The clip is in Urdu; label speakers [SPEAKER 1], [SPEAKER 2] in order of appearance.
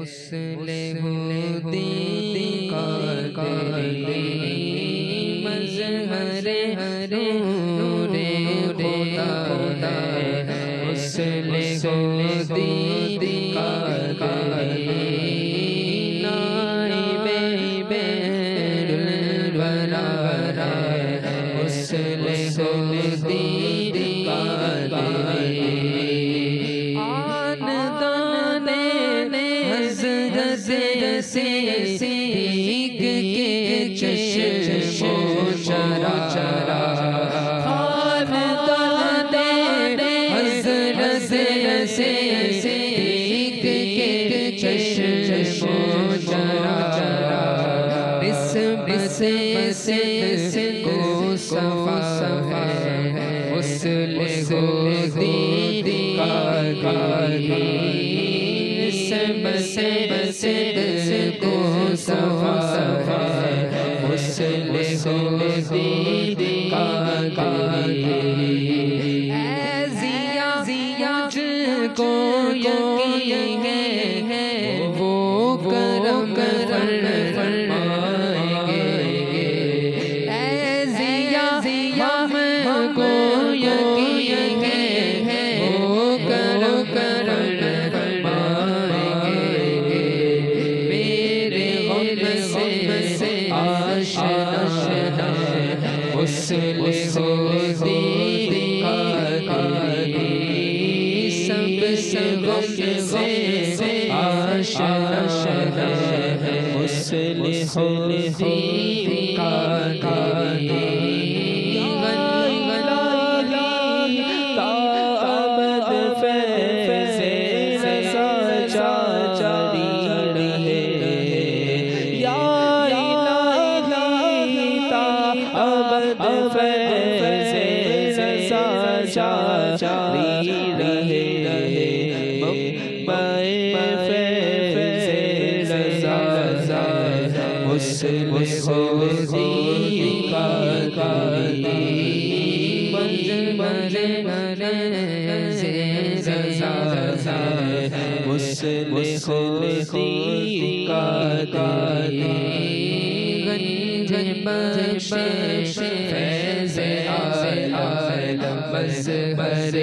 [SPEAKER 1] مسلح الدین قادری مظہر نور خدا ہے مسلح الدین قادری نائب بیر الورا ہے مسلح الدین قادری سیکھ کے چشم و چرا خاندان حضرت سے سیکھ کے چشم و چرا سے کو صفا ہے مسلح الدین قادری سے کو صفا ہے مسلح الدین قادری ضیا کو یقین ہے وہ کرم فرمائیں گے ضیا کو یقین ہے وہ کرم آشنا مسلح الدین قادری سب غم سے آشنا ہے مسلح الدین قادری جاری رہے فیض رضا مسلح الدین قادری رضا مسلح الدین قادری بخش فیض عالم مظہر